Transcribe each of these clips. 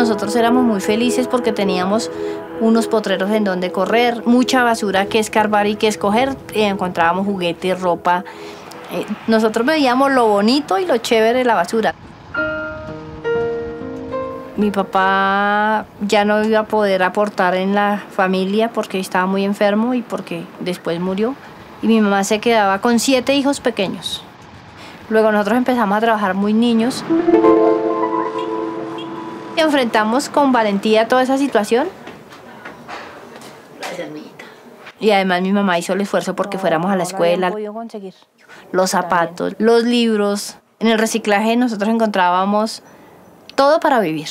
nosotros éramos muy felices porque teníamos unos potreros en donde correr, mucha basura que escarbar y que escoger, encontrábamos juguetes, ropa. Nosotros veíamos lo bonito y lo chévere de la basura. Mi papá ya no iba a poder aportar en la familia porque estaba muy enfermo y porque después murió. Y mi mamá se quedaba con 7 hijos pequeños. Luego nosotros empezamos a trabajar muy niños. Y enfrentamos con valentía toda esa situación. Gracias, mijita. Y además mi mamá hizo el esfuerzo porque fuéramos a la escuela. Los zapatos, los libros. En el reciclaje nosotros encontrábamos todo para vivir.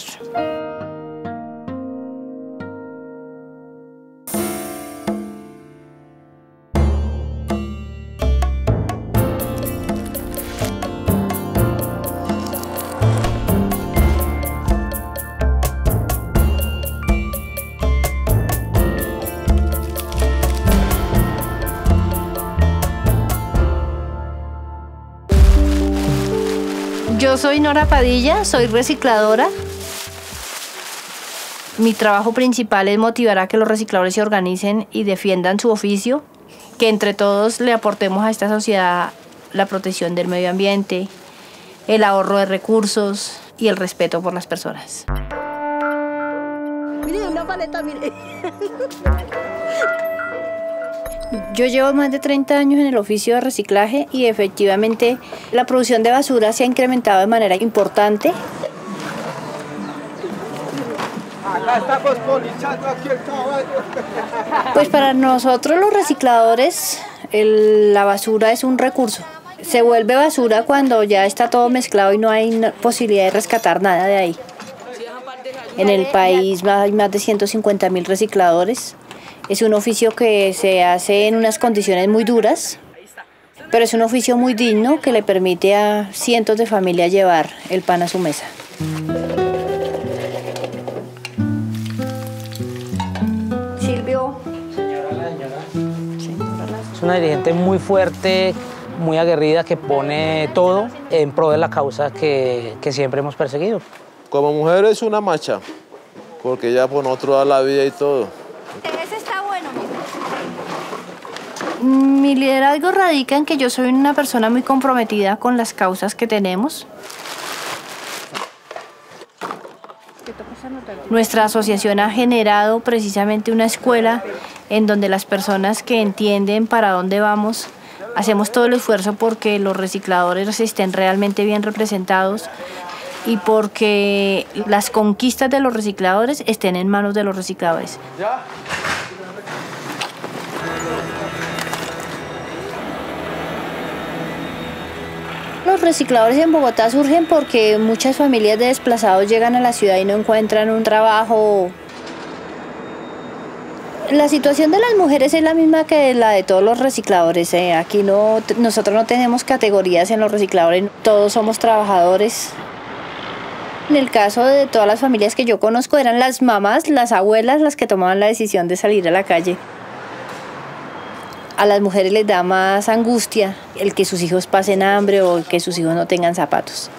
Yo soy Nora Padilla, soy recicladora. Mi trabajo principal es motivar a que los recicladores se organicen y defiendan su oficio, que entre todos le aportemos a esta sociedad la protección del medio ambiente, el ahorro de recursos y el respeto por las personas. Mire, una paleta, mire. Yo llevo más de 30 años en el oficio de reciclaje y efectivamente la producción de basura se ha incrementado de manera importante. Acá estamos polichando aquí el caballo. Pues para nosotros los recicladores la basura es un recurso. Se vuelve basura cuando ya está todo mezclado y no hay posibilidad de rescatar nada de ahí. En el país hay más de 150.000 recicladores. Es un oficio que se hace en unas condiciones muy duras, pero es un oficio muy digno que le permite a cientos de familias llevar el pan a su mesa. Silvio. Es una dirigente muy fuerte, muy aguerrida, que pone todo en pro de la causa que siempre hemos perseguido. Como mujer es una macha, porque ella por nosotros da la vida y todo. Mi liderazgo radica en que yo soy una persona muy comprometida con las causas que tenemos. Nuestra asociación ha generado precisamente una escuela en donde las personas que entienden para dónde vamos, hacemos todo el esfuerzo porque los recicladores estén realmente bien representados y porque las conquistas de los recicladores estén en manos de los recicladores. ¿Ya? Los recicladores en Bogotá surgen porque muchas familias de desplazados llegan a la ciudad y no encuentran un trabajo. La situación de las mujeres es la misma que la de todos los recicladores. Aquí nosotros no tenemos categorías en los recicladores, todos somos trabajadores. En el caso de todas las familias que yo conozco eran las mamás, las abuelas las que tomaban la decisión de salir a la calle. A las mujeres les da más angustia el que sus hijos pasen hambre o el que sus hijos no tengan zapatos.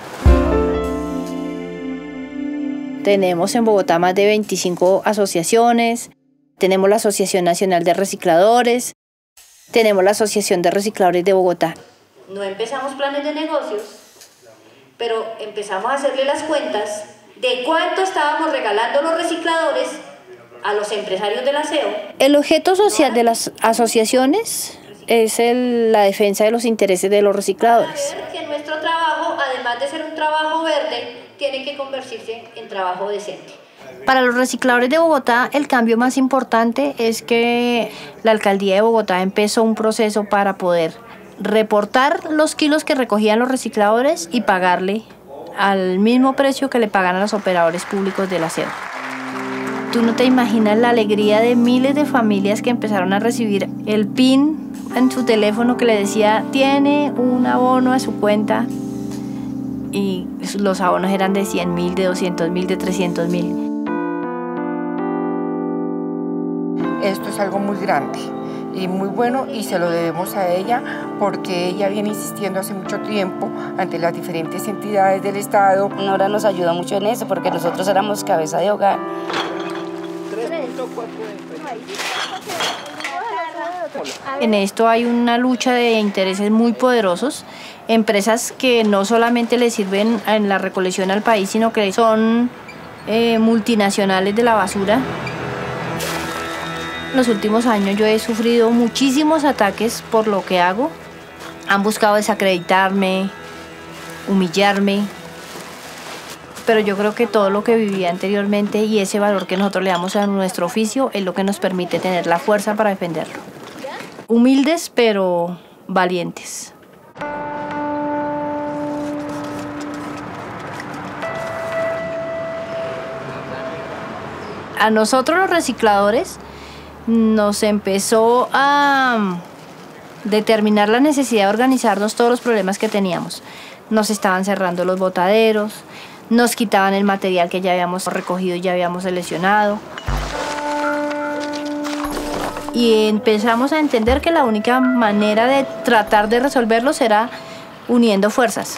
Tenemos en Bogotá más de 25 asociaciones, tenemos la Asociación Nacional de Recicladores, tenemos la Asociación de Recicladores de Bogotá. No empezamos planes de negocios, pero empezamos a hacerle las cuentas de cuánto estábamos regalando los recicladores a los empresarios del aseo. El objeto social de las asociaciones es la defensa de los intereses de los recicladores. Que nuestro trabajo, además de ser un trabajo verde, tiene que convertirse en trabajo decente. Para los recicladores de Bogotá, el cambio más importante es que la Alcaldía de Bogotá empezó un proceso para poder reportar los kilos que recogían los recicladores y pagarle al mismo precio que le pagan a los operadores públicos del aseo. Tú no te imaginas la alegría de miles de familias que empezaron a recibir el PIN en su teléfono que le decía tiene un abono a su cuenta y los abonos eran de 100.000, de 200.000, de 300.000. Esto es algo muy grande y muy bueno y se lo debemos a ella porque ella viene insistiendo hace mucho tiempo ante las diferentes entidades del Estado. Nora nos ayuda mucho en eso porque nosotros éramos cabeza de hogar. En esto hay una lucha de intereses muy poderosos, empresas que no solamente le sirven en la recolección al país, sino que son multinacionales de la basura. En los últimos años yo he sufrido muchísimos ataques por lo que hago. Han buscado desacreditarme, humillarme, pero yo creo que todo lo que viví anteriormente y ese valor que nosotros le damos a nuestro oficio es lo que nos permite tener la fuerza para defenderlo. Humildes, pero valientes. A nosotros los recicladores nos empezó a determinar la necesidad de organizarnos todos los problemas que teníamos. Nos estaban cerrando los botaderos, nos quitaban el material que ya habíamos recogido y ya habíamos seleccionado. Y empezamos a entender que la única manera de tratar de resolverlos era uniendo fuerzas.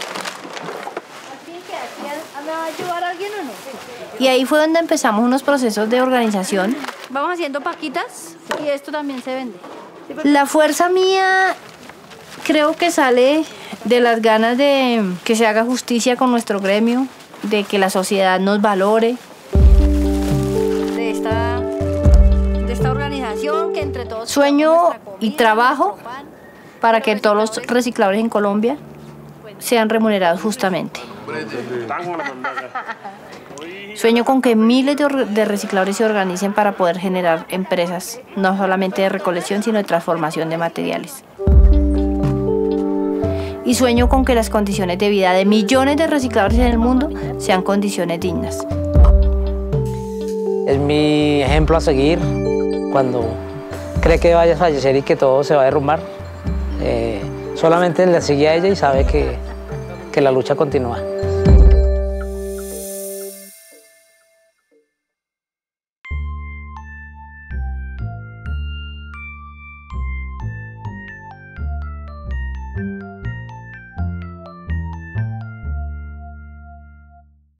¿Me va a ayudar alguien o no? Y ahí fue donde empezamos unos procesos de organización. Vamos haciendo paquitas y esto también se vende. La fuerza mía creo que sale de las ganas de que se haga justicia con nuestro gremio, de que la sociedad nos valore, de esta organización que entre todos... Sueño y trabajo para que todos los recicladores en Colombia sean remunerados justamente. Sueño con que miles de recicladores se organicen para poder generar empresas, no solamente de recolección, sino de transformación de materiales. Y sueño con que las condiciones de vida de millones de recicladores en el mundo sean condiciones dignas. Es mi ejemplo a seguir cuando cree que vaya a fallecer y que todo se va a derrumbar. Solamente le sigue a ella y sabe que la lucha continúa.